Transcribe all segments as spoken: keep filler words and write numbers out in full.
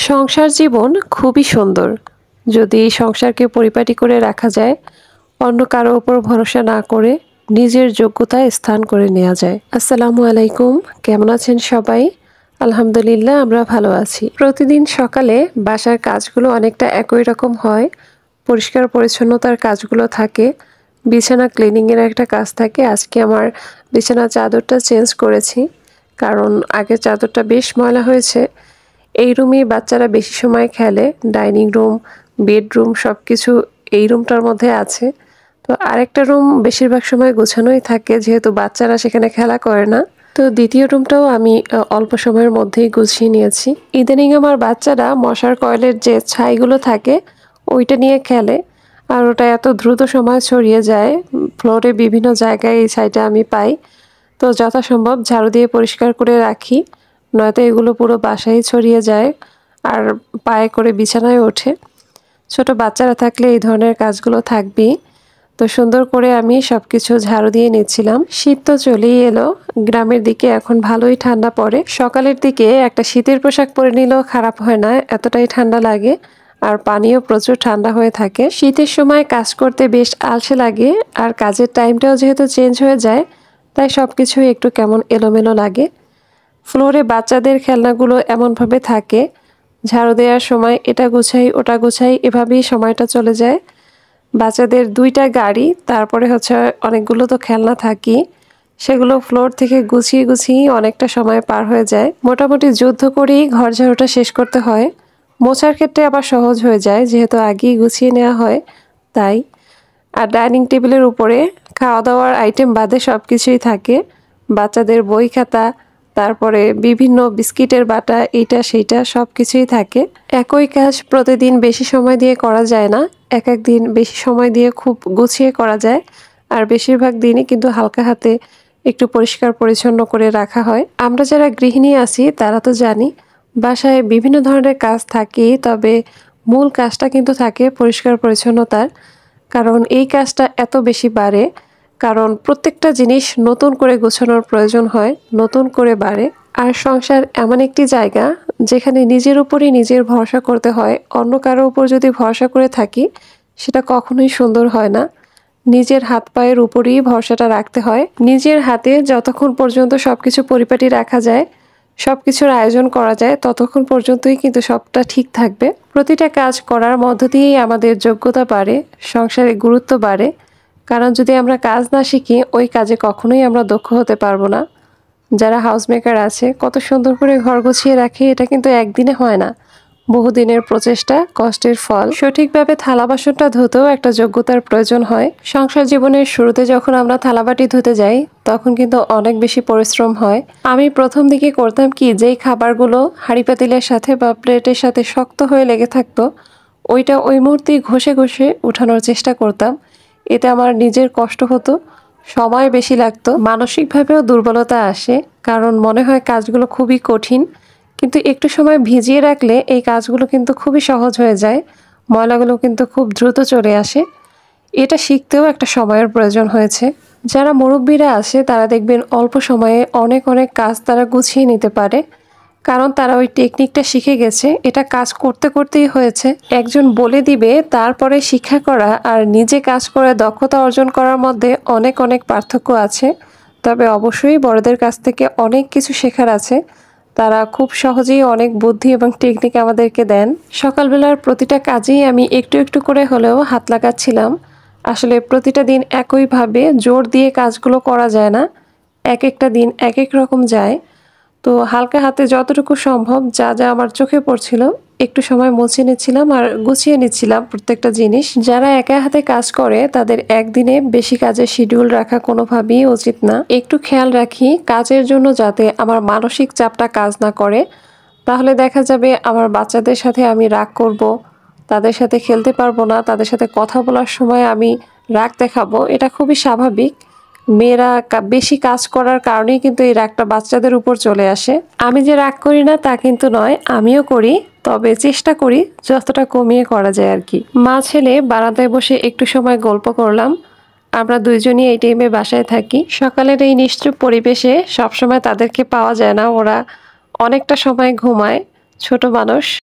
সংসার জীবন খুবই সুন্দর যদি সংসারকে পরিপাটি করে রাখা যায়, অন্য কারো উপর ভরসা না করে নিজের যোগ্যতায় স্থান করে নেওয়া যায়। আসসালামু আলাইকুম, কেমন আছেন সবাই? আলহামদুলিল্লাহ, আমরা ভালো আছি। প্রতিদিন সকালে বাসার কাজগুলো অনেকটা একই রকম হয়। পরিষ্কার পরিচ্ছন্নতার কাজগুলো থাকে, বিছানা ক্লিনিংয়ের একটা কাজ থাকে। আজকে আমার বিছানার চাদরটা চেঞ্জ করেছি, কারণ আগের চাদরটা বেশ ময়লা হয়েছে। এই রুমে বাচ্চারা বেশি সময় খেলে, ডাইনিং রুম, বেডরুম সব কিছু এই রুমটার মধ্যে আছে। তো আরেকটা রুম বেশিরভাগ সময় গোছানোই থাকে, যেহেতু বাচ্চারা সেখানে খেলা করে না। তো দ্বিতীয় রুমটাও আমি অল্প সময়ের মধ্যেই গুছিয়ে নিয়েছি। ইদানিং আমার বাচ্চারা মশার কয়েলের যে ছাইগুলো থাকে ওইটা নিয়ে খেলে, আর ওটা এত দ্রুত সময় ছড়িয়ে যায় ফ্লোরে, বিভিন্ন জায়গায় এই ছাইটা আমি পাই। তো যথাসম্ভব ঝাড়ু দিয়ে পরিষ্কার করে রাখি, নয়তো এগুলো পুরো বাসায় ছড়িয়ে যায় আর পায়ে করে বিছানায় ওঠে। ছোট বাচ্চারা থাকলে এই ধরনের কাজগুলো থাকবেই। তো সুন্দর করে আমি সব কিছু ঝাড়ু দিয়ে নিচ্ছিলাম। শীত তো চলেই এলো, গ্রামের দিকে এখন ভালোই ঠান্ডা পড়ে। সকালের দিকে একটা শীতের পোশাক পরে নিলেও খারাপ হয় না, এতটাই ঠান্ডা লাগে, আর পানিও প্রচুর ঠান্ডা হয়ে থাকে। শীতের সময় কাজ করতে বেশ আলসে লাগে, আর কাজের টাইমটাও যেহেতু চেঞ্জ হয়ে যায়, তাই সব কিছুই একটু কেমন এলোমেলো লাগে। ফ্লোরে বাচ্চাদের খেলনাগুলো এমনভাবে থাকে, ঝাড়ু দেওয়ার সময় এটা গুছাই ওটা গুছাই, এভাবেই সময়টা চলে যায়। বাচ্চাদের দুইটা গাড়ি, তারপরে হচ্ছে অনেকগুলো তো খেলনা থাকি, সেগুলো ফ্লোর থেকে গুছিয়ে গুছিয়ে অনেকটা সময় পার হয়ে যায়। মোটামুটি যুদ্ধ করেই ঘর ঝাড়ুটা শেষ করতে হয়। মোছার ক্ষেত্রে আবার সহজ হয়ে যায়, যেহেতু আগেই গুছিয়ে নেওয়া হয় তাই। আর ডাইনিং টেবিলের উপরে খাওয়া দাওয়ার আইটেম বাদে সব কিছুই থাকে, বাচ্চাদের বই খাতা, তারপরে বিভিন্ন বিস্কিটের বাটা, এইটা সেইটা সব কিছুই থাকে। একই কাজ প্রতিদিন বেশি সময় দিয়ে করা যায় না, এক এক দিন বেশি সময় দিয়ে খুব গুছিয়ে করা যায়, আর বেশিরভাগ দিনই কিন্তু হালকা হাতে একটু পরিষ্কার পরিচ্ছন্ন করে রাখা হয়। আমরা যারা গৃহিণী আছি তারা তো জানি বাসায় বিভিন্ন ধরনের কাজ থাকে, তবে মূল কাজটা কিন্তু থাকে পরিষ্কার পরিচ্ছন্নতার। কারণ এই কাজটা এত বেশি বাড়ে, কারণ প্রত্যেকটা জিনিস নতুন করে গোছানোর প্রয়োজন হয়, নতুন করে বাড়ে। আর সংসার এমন একটি জায়গা যেখানে নিজের উপরই নিজের ভরসা করতে হয়। অন্য কারো উপর যদি ভরসা করে থাকি, সেটা কখনোই সুন্দর হয় না। নিজের হাত পায়ের উপরেই ভরসাটা রাখতে হয়। নিজের হাতে যতক্ষণ পর্যন্ত সবকিছু পরিপাটি রাখা যায়, সব কিছুর আয়োজন করা যায়, ততক্ষণ পর্যন্তই কিন্তু সবটা ঠিক থাকবে। প্রতিটা কাজ করার মধ্য দিয়েই আমাদের যোগ্যতা বাড়ে, সংসারে গুরুত্ব বাড়ে। কারণ যদি আমরা কাজ না শিখি, ওই কাজে কখনোই আমরা দক্ষ হতে পারবো না। যারা হাউস মেকার আছে, কত সুন্দর করে ঘর গুছিয়ে রাখে, এটা কিন্তু একদিনে হয় না, বহুদিনের প্রচেষ্টা, কষ্টের ফল। সঠিকভাবে থালা বাসনটা ধুতেও একটা যোগ্যতার প্রয়োজন হয়। সংসার জীবনের শুরুতে যখন আমরা থালাবাটি ধুতে যাই, তখন কিন্তু অনেক বেশি পরিশ্রম হয়। আমি প্রথম দিকে করতাম কি, যেই খাবারগুলো হাঁড়ি পাতিলের সাথে বা প্লেটের সাথে শক্ত হয়ে লেগে থাকতো, ওইটা ওই মুহূর্তেই ঘষে ঘষে উঠানোর চেষ্টা করতাম। এতে আমার নিজের কষ্ট হতো, সময় বেশি লাগতো, মানসিকভাবেও দুর্বলতা আসে, কারণ মনে হয় কাজগুলো খুবই কঠিন। কিন্তু একটু সময় ভিজিয়ে রাখলে এই কাজগুলো কিন্তু খুবই সহজ হয়ে যায়, ময়লাগুলো কিন্তু খুব দ্রুত চলে আসে। এটা শিখতেও একটা সময়ের প্রয়োজন হয়েছে। যারা মুরব্বীরা আছে তারা দেখবেন অল্প সময়ে অনেক অনেক কাজ তারা গুছিয়ে নিতে পারে, কারণ তারা ওই টেকনিকটা শিখে গেছে। এটা কাজ করতে করতেই হয়েছে। একজন বলে দিবে, তারপরে শিক্ষা করা আর নিজে কাজ করে দক্ষতা অর্জন করার মধ্যে অনেক অনেক পার্থক্য আছে। তবে অবশ্যই বড়দের কাছ থেকে অনেক কিছু শেখার আছে, তারা খুব সহজেই অনেক বুদ্ধি এবং টেকনিক আমাদেরকে দেন। সকালবেলার প্রতিটা কাজেই আমি একটু একটু করে হলেও হাত লাগাচ্ছিলাম। আসলে প্রতিটা দিন একইভাবে জোর দিয়ে কাজগুলো করা যায় না, এক একটা দিন এক এক রকম যায়। তো হালকা হাতে যতটুকু সম্ভব, যা যা আমার চোখে পড়ছিল, একটু সময় মুছে নিচ্ছিলাম আর গুছিয়ে নিচ্ছিলাম প্রত্যেকটা জিনিস। যারা একা হাতে কাজ করে তাদের একদিনে বেশি কাজের শিডিউল রাখা কোনোভাবেই উচিত না। একটু খেয়াল রাখি কাজের জন্য যাতে আমার মানসিক চাপটা কাজ না করে, তাহলে দেখা যাবে আমার বাচ্চাদের সাথে আমি রাগ করব, তাদের সাথে খেলতে পারবো না, তাদের সাথে কথা বলার সময় আমি রাগ দেখাবো। এটা খুবই স্বাভাবিক, মেয়েরা বেশি কাজ করার কারণেই কিন্তু এই রাগটা বাচ্চাদের উপর চলে আসে। আমি যে রাগ করি না তা কিন্তু নয়, আমিও করি, তবে চেষ্টা করি যতটা কমিয়ে করা যায় আর কি। মা ছেলে বারান্দায় বসে একটু সময় গল্প করলাম। আমরা দুইজনই এই টাইমে বাসায় থাকি। সকালের এই নিশ্চুপ পরিবেশে সবসময় তাদেরকে পাওয়া যায় না, ওরা অনেকটা সময় ঘুমায়, ছোট মানুষ।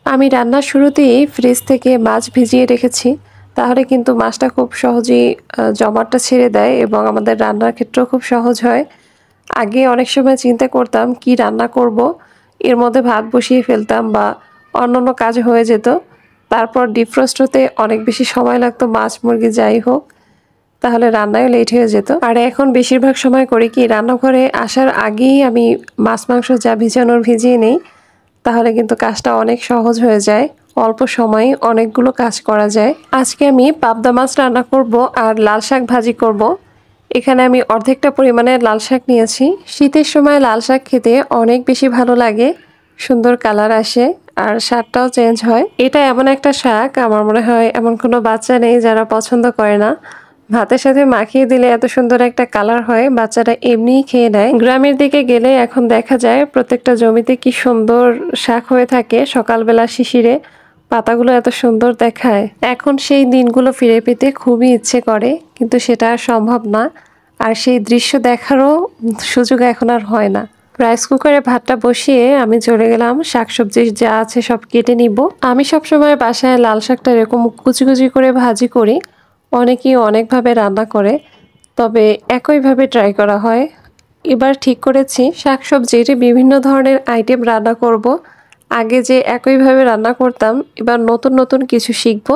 আমি রান্নার শুরুতেই ফ্রিজ থেকে মাছ ভিজিয়ে রেখেছি, তাহলে কিন্তু মাছটা খুব সহজেই জমাটটা ছেড়ে দেয় এবং আমাদের রান্নার ক্ষেত্রেও খুব সহজ হয়। আগে অনেক সময় চিন্তা করতাম কি রান্না করব, এর মধ্যে ভাত বসিয়ে ফেলতাম বা অন্যান্য কাজ হয়ে যেত, তারপর ডিফ্রস্ট হতে অনেক বেশি সময় লাগতো, মাছ মুরগি যাই হোক, তাহলে রান্নাও লেট হয়ে যেত। আর এখন বেশিরভাগ সময় করি কি, রান্নাঘরে আসার আগেই আমি মাছ মাংস যা ভিজানোর ভিজিয়ে নেই, তাহলে কিন্তু কাজটা অনেক সহজ হয়ে যায়, অল্প সময়ে অনেকগুলো কাজ করা যায়। আজকে আমি পাবদা মাছ রান্না করব আর লাল শাক ভাজি করব। এখানে আমি অর্ধেকটা পরিমাণে লাল শাক নিয়েছি। শীতের সময় লাল শাক খেতে অনেক বেশি ভালো লাগে, সুন্দর কালার আসে আর স্বাদটাও চেঞ্জ হয়। এটা এমন একটা শাক, আমার মনে হয় এমন কোনো বাচ্চা নেই যারা পছন্দ করে না। ভাতের সাথে মাখিয়ে দিলে এত সুন্দর একটা কালার হয়, বাচ্চারা এমনিই খেয়ে নেয়। গ্রামের দিকে গেলে এখন দেখা যায় প্রত্যেকটা জমিতে কি সুন্দর শাক হয়ে থাকে, সকালবেলা শিশিরে পাতাগুলো এত সুন্দর দেখায়। এখন সেই দিনগুলো ফিরে পেতে খুবই ইচ্ছে করে, কিন্তু সেটা আর সম্ভব না, আর সেই দৃশ্য দেখারও সুযোগ এখন আর হয় না। রাইস কুকারে ভাতটা বসিয়ে আমি চলে গেলাম শাকসবজি যা আছে সব কেটে নিব। আমি সবসময় বাসায় লাল শাকটা এরকম কুচি কুচি করে ভাজি করি, অনেকেই অনেকভাবে রান্না করে, তবে একইভাবে ট্রাই করা হয়। এবার ঠিক করেছি শাকসবজির বিভিন্ন ধরনের আইটেম রান্না করব। আগে যে একইভাবে রান্না করতাম, এবার নতুন নতুন কিছু শিখব।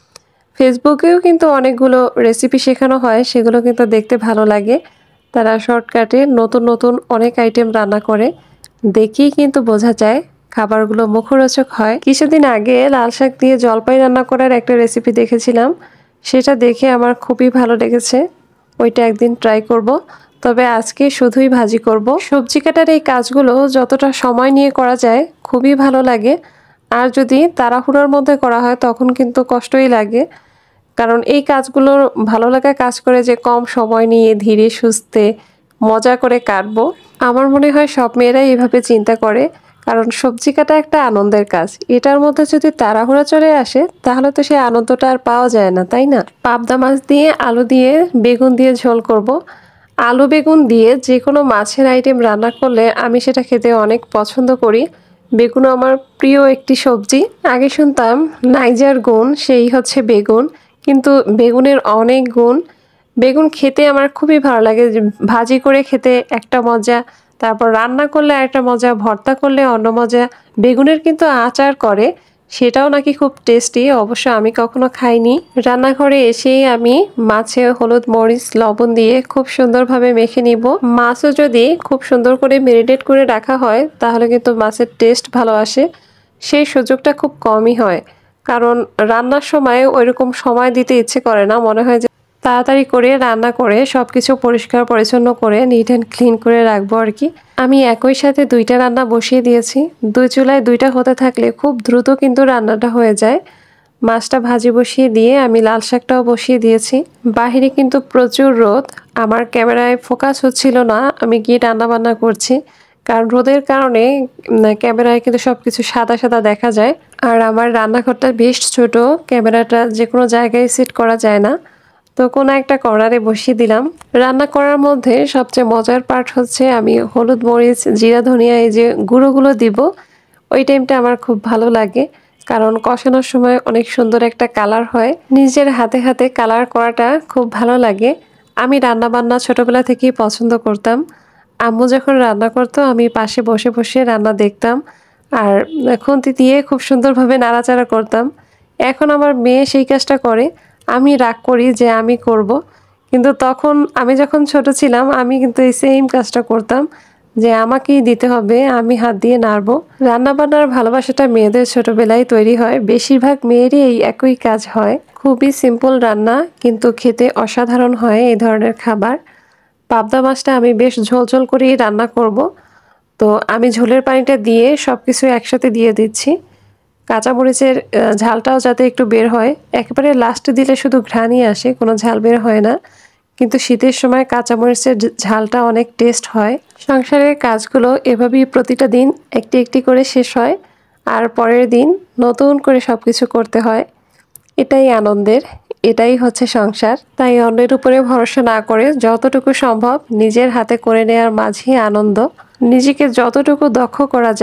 ফেসবুকেও কিন্তু অনেকগুলো রেসিপি শেখানো হয়, সেগুলো কিন্তু দেখতে ভালো লাগে। তারা শর্টকাটে নতুন নতুন অনেক আইটেম রান্না করে, দেখেই কিন্তু বোঝা যায় খাবারগুলো মুখরোচক হয়। কিছুদিন আগে লাল শাক দিয়ে জলপাই রান্না করার একটা রেসিপি দেখেছিলাম, সেটা দেখে আমার খুবই ভালো লেগেছে, ওইটা একদিন ট্রাই করব। তবে আজকে শুধুই ভাজি করব। সবজি কাটার এই কাজগুলো যতটা সময় নিয়ে করা যায় খুবই ভালো লাগে, আর যদি তাড়াহুড়োর মধ্যে করা হয় তখন কিন্তু কষ্টই লাগে, কারণ এই কাজগুলো ভালো লাগা কাজ করে যে কম সময় নিয়ে ধীরে সুস্থে মজা করে কাটবো। আমার মনে হয় সব মেয়েরাই এভাবে চিন্তা করে, কারণ সবজি কাটা একটা আনন্দের কাজ, এটার মধ্যে যদি তাড়াহুড়া চলে আসে তাহলে তো সেই আনন্দটা আর পাওয়া যায় না, তাই না? পাবদা মাছ দিয়ে আলু দিয়ে বেগুন দিয়ে ঝোল করব। আলু বেগুন দিয়ে যে কোনো মাছের আইটেম রান্না করলে আমি সেটা খেতে অনেক পছন্দ করি। বেগুনও আমার প্রিয় একটি সবজি। আগে শুনতাম নাইজার গুণ সেই হচ্ছে বেগুন, কিন্তু বেগুনের অনেক গুণ। বেগুন খেতে আমার খুবই ভালো লাগে, ভাজি করে খেতে একটা মজা, তারপর রান্না করলে একটা মজা, ভর্তা করলে অন্য মজা। বেগুনের কিন্তু আচার করে, সেটাও নাকি খুব টেস্টি, অবশ্য আমি কখনো খাইনি। রান্নাঘরে এসেই আমি মাছে হলুদ মরিচ লবণ দিয়ে খুব সুন্দরভাবে মেখে নিব। মাছও যদি খুব সুন্দর করে ম্যারিনেট করে রাখা হয় তাহলে কিন্তু মাছের টেস্ট ভালো আসে, সেই সুযোগটা খুব কমই হয়, কারণ রান্নার সময় ওইরকম সময় দিতে ইচ্ছে করে না, মনে হয় যে তাড়াতাড়ি করে রান্না করে সব কিছু পরিষ্কার পরিচ্ছন্ন করে নিট অ্যান্ড ক্লিন করে রাখবো আর কি। আমি একই সাথে দুইটা রান্না বসিয়ে দিয়েছি, দুই চুলায় দুইটা হতে থাকলে খুব দ্রুত কিন্তু রান্নাটা হয়ে যায়। মাছটা ভাজি বসিয়ে দিয়ে আমি লাল শাকটাও বসিয়ে দিয়েছি। বাহিরে কিন্তু প্রচুর রোদ, আমার ক্যামেরায় ফোকাস হচ্ছিল না আমি গিয়ে রান্না বান্না করছি, কারণ রোদের কারণে ক্যামেরায় কিন্তু সব কিছু সাদা সাদা দেখা যায়, আর আমার রান্নাঘরটা বেশ ছোট, ক্যামেরাটা যে কোনো জায়গায় সেট করা যায় না, তো কোনো একটা কর্নারে বসিয়ে দিলাম। রান্না করার মধ্যে সবচেয়ে মজার পার্ট হচ্ছে আমি হলুদ মরিচ জিরা ধনিয়া এই যে গুঁড়োগুলো দিব, ওই টাইমটা আমার খুব ভালো লাগে, কারণ কষানোর সময় অনেক সুন্দর একটা কালার হয়, নিজের হাতে হাতে কালার করাটা খুব ভালো লাগে। আমি রান্না বান্না ছোটবেলা থেকেই পছন্দ করতাম, আম্মু যখন রান্না করতো আমি পাশে বসে বসে রান্না দেখতাম আর খুন্তি দিয়ে খুব সুন্দরভাবে নাড়াচাড়া করতাম। এখন আমার মেয়ে সেই কাজটা করে, আমি রাগ করি যে আমি করব, কিন্তু তখন আমি যখন ছোট ছিলাম আমি কিন্তু এই সেম কাজটা করতাম, যে আমাকেই দিতে হবে, আমি হাত দিয়ে নাড়বো। রান্নাবান্নার ভালোবাসাটা মেয়েদের ছোটবেলায় তৈরি হয়, বেশিরভাগ মেয়েরই এই একই কাজ হয়। খুবই সিম্পল রান্না, কিন্তু খেতে অসাধারণ হয় এই ধরনের খাবার। পাবদা মাছটা আমি বেশ ঝোলঝোল করেই রান্না করব, তো আমি ঝোলের পানিটা দিয়ে সব কিছু একসাথে দিয়ে দিচ্ছি। কাঁচামরিচের ঝালটাও যাতে একটু বের হয়, একেবারে লাস্টে দিলে শুধু ঘ্রাণই আসে, কোনো ঝাল বের হয় না, কিন্তু শীতের সময় কাঁচামরিচের ঝালটা অনেক টেস্ট হয়। সংসারের কাজগুলো এভাবেই প্রতিটা দিন একটি একটি করে শেষ হয়, আর পরের দিন নতুন করে সব কিছু করতে হয়। এটাই আনন্দের, এটাই হচ্ছে সংসার। তাই অন্যের উপরে ভরসা না করে যতটুকু সম্ভব নিজের হাতে করে নেওয়ার মাঝেই আনন্দ। নিজেকে যতটুকু দক্ষ করা যায়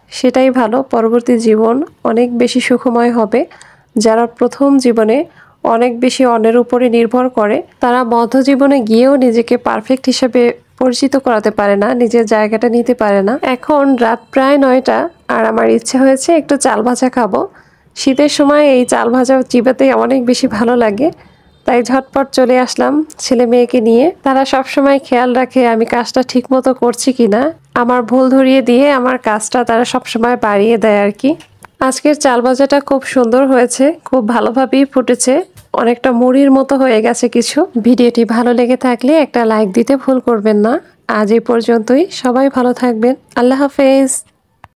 সেটাই ভালো। পরবর্তী জীবন অনেক বেশি সুখময় হবে। যারা প্রথম জীবনে অনেক বেশি অন্যের উপরে নির্ভর করে, তারা মধ্য জীবনে গিয়েও নিজেকে পারফেক্ট হিসেবে পরিচিত করাতে পারে না, নিজের জায়গাটা নিতে পারে না। এখন রাত প্রায় নয়টা, আর আমার ইচ্ছে হয়েছে একটু চাল ভাজা খাবো। শীতের সময় এই চাল ভাজা চিবাতে অনেক বেশি ভালো লাগে, তাই ঝটপট চলে আসলাম ছেলে মেয়েকে নিয়ে। তারা সব সময় খেয়াল রাখে আমি কাজটা ঠিক মতো করছি কিনা, আমার ভুল ধরিয়ে দিয়ে আমার কাজটা তারা সব সময় বাড়িয়ে দেয় আর কি। আজকের চাল ভাজাটা খুব সুন্দর হয়েছে, খুব ভালোভাবেই ফুটেছে, অনেকটা মুড়ির মতো হয়ে গেছে কিছু। ভিডিওটি ভালো লেগে থাকলে একটা লাইক দিতে ভুল করবেন না। আজ এই পর্যন্তই, সবাই ভালো থাকবেন। আল্লাহ হাফেজ।